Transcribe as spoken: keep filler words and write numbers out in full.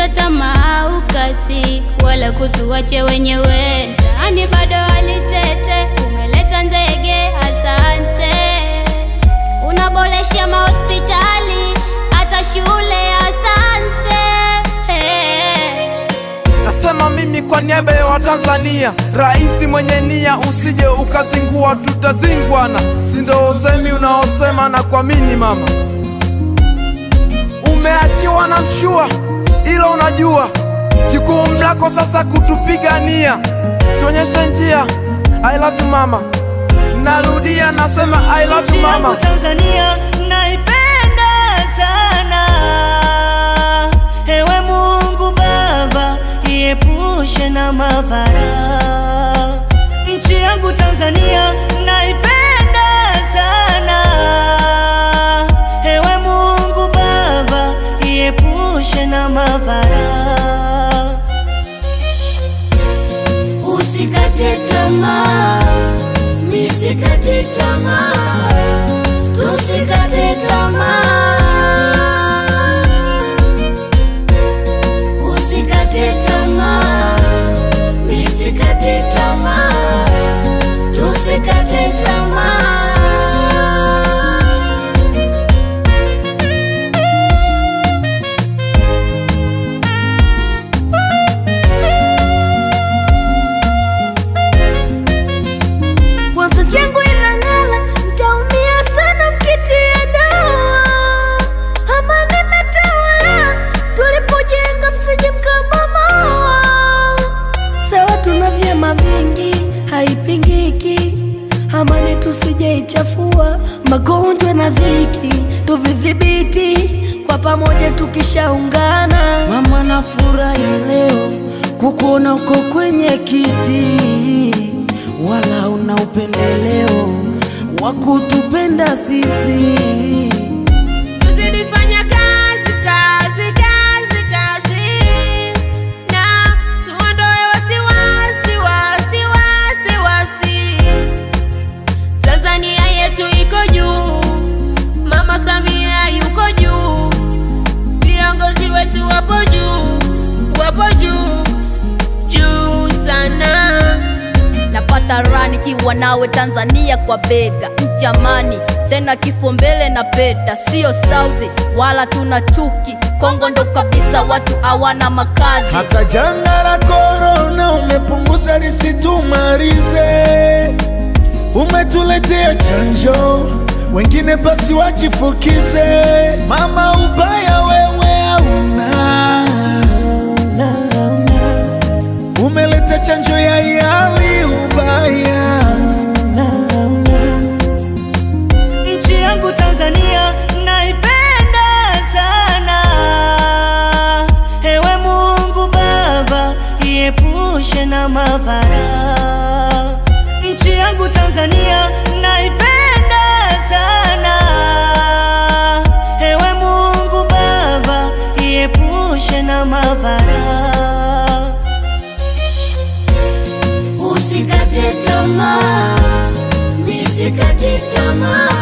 Usikate tamaa ukati, wala kutuache wenyewe. Mtaani bado walitete, umeleta ndege asante. Unaboresha mahospitali, hata shule asante. Hey. Nasema mimi kwa niaba ya Watanzania, rais mwenye nia, usije ukazingua, tutazingwana. Si ndio usemi unaosema na kuamini mama. Umeachiwa na mshua, ilo unajua jukumu lako sasa kutupigania. Tuonyeshe njia. I love you mama. Narudia nasema I love you mama. Tanzania naipenda sana. Ewe Mungu Baba, iepushe na mabaya. Nchi yangu Tanzania naipenda sana. Ewe Mungu Baba, iepushe na mabaya. Usikate tamaa, misikate tamaa, tusikate tamaa. Usikate tamaa, misikate tamaa, tusikate tamaa. Changu inangala, mtaumia sana mkitia dawa. Amani imetawala, tulipojenga msije mkabomoa. Sawa tuna vyema vingi, haipingiki. Amani tusije ichafua, magonjwa na dhiki tuvidhibiti kwa pamoja tukishaungana. Mama nafurahi leo kukuona uko kwenye kiti, wala una upendeleo wa kutupenda sisi. Tuzidi fanya kazi, kazi, kazi, kazi, na tuondoe wasiwasi, wasi, wasi, wasi. Tanzania yetu iko juu, Mama Samia yuko juu, viongozi wetu wapo juu, wapo juu, juu sana. Napata rani kiwa nawe Tanzania kwa bega. Mchamani tena kifo mbele na peta. Sio sauzi wala tuna chuki, Kongo ndo kabisa watu hawana makazi. Hata janga la corona umepunguza lisitumalize. Umetuletea chanjo, wengine basi wajifukize. Mama ubaya wewe hauna, umeleta chanjo ya yali ubaya. Nchi yangu Tanzania naipenda sana. Ewe Mungu Baba, iepushe na mabaya. Nchi yangu Tanzania naipenda sana. Ewe Mungu Baba, iepushe na mabaya. Usikate tamaa, misikate tamaa.